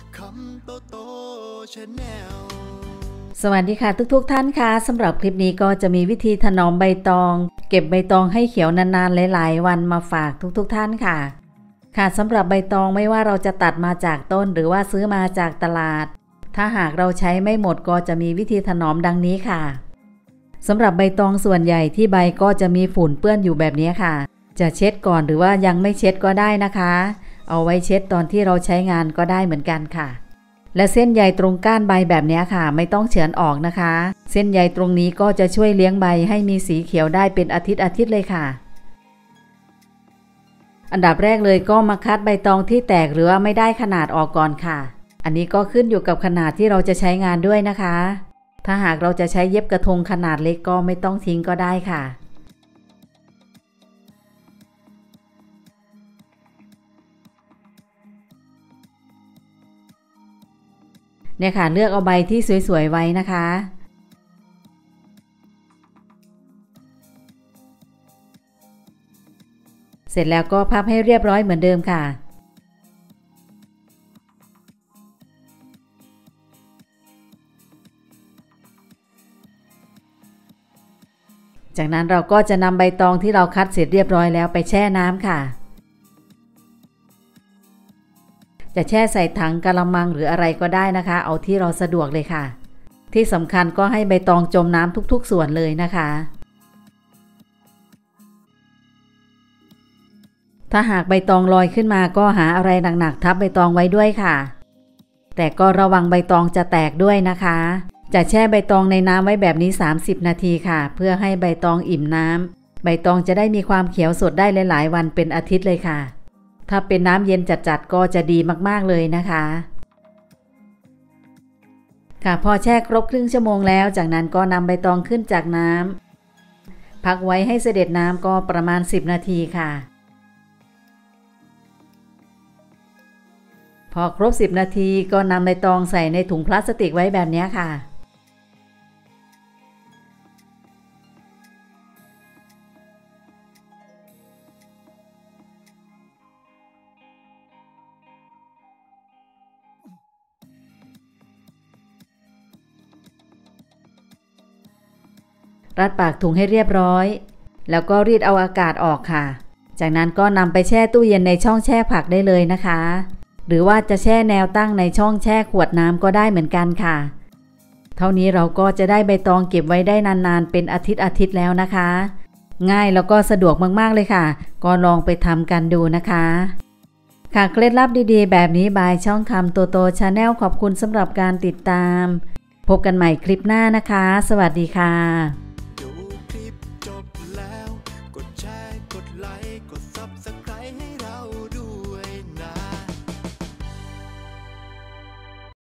คำโตชาแนลสวัสดีค่ะทุกท่านค่ะสำหรับคลิปนี้ก็จะมีวิธีถนอมใบตองเก็บใบตองให้เขียวนานๆหลายๆวันมาฝากทุกท่านค่ะสำหรับใบตองไม่ว่าเราจะตัดมาจากต้นหรือว่าซื้อมาจากตลาดถ้าหากเราใช้ไม่หมดก็จะมีวิธีถนอมดังนี้ค่ะสำหรับใบตองส่วนใหญ่ที่ใบก็จะมีฝุ่นเปื้อนอยู่แบบนี้ค่ะจะเช็ดก่อนหรือว่ายังไม่เช็ดก็ได้นะคะเอาไว้เช็ดตอนที่เราใช้งานก็ได้เหมือนกันค่ะและเส้นใยตรงก้านใบแบบนี้ค่ะไม่ต้องเฉือนออกนะคะเส้นใยตรงนี้ก็จะช่วยเลี้ยงใบให้มีสีเขียวได้เป็นอาทิตย์เลยค่ะอันดับแรกเลยก็มาคัดใบตองที่แตกหรือว่าไม่ได้ขนาดออกก่อนค่ะอันนี้ก็ขึ้นอยู่กับขนาดที่เราจะใช้งานด้วยนะคะถ้าหากเราจะใช้เย็บกระทงขนาดเล็กก็ไม่ต้องทิ้งก็ได้ค่ะเนี่ยค่ะเลือกเอาใบที่สวยๆไว้นะคะเสร็จแล้วก็พับให้เรียบร้อยเหมือนเดิมค่ะจากนั้นเราก็จะนำใบตองที่เราคัดเสร็จเรียบร้อยแล้วไปแช่น้ำค่ะจะแช่ใส่ถังกะละมังหรืออะไรก็ได้นะคะเอาที่เราสะดวกเลยค่ะที่สำคัญก็ให้ใบตองจมน้ำทุกๆส่วนเลยนะคะถ้าหากใบตองลอยขึ้นมาก็หาอะไรหนักๆทับใบตองไว้ด้วยค่ะแต่ก็ระวังใบตองจะแตกด้วยนะคะจะแช่ใบตองในน้ำไว้แบบนี้30นาทีค่ะเพื่อให้ใบตองอิ่มน้ำใบตองจะได้มีความเขียวสดได้หลายๆวันเป็นอาทิตย์เลยค่ะถ้าเป็นน้ำเย็นจัดๆก็จะดีมากๆเลยนะคะค่ะพอแช่ครบครึ่งชั่วโมงแล้วจากนั้นก็นำใบตองขึ้นจากน้ำพักไว้ให้เสด็จน้ำก็ประมาณ10นาทีค่ะพอครบ10นาทีก็นำใบตองใส่ในถุงพลาสติกไว้แบบนี้ค่ะรัดปากถุงให้เรียบร้อยแล้วก็รีดเอาอากาศออกค่ะจากนั้นก็นำไปแช่ตู้เย็นในช่องแช่ผักได้เลยนะคะหรือว่าจะแช่แนวตั้งในช่องแช่ขวดน้ำก็ได้เหมือนกันค่ะเท่านี้เราก็จะได้ใบตองเก็บไว้ได้นานๆเป็นอาทิตย์แล้วนะคะง่ายแล้วก็สะดวกมากๆเลยค่ะก็ลองไปทำกันดูนะคะค่ะเคล็ดลับดีๆแบบนี้บายช่องคำโตชาแนลขอบคุณสำหรับการติดตามพบกันใหม่คลิปหน้านะคะสวัสดีค่ะ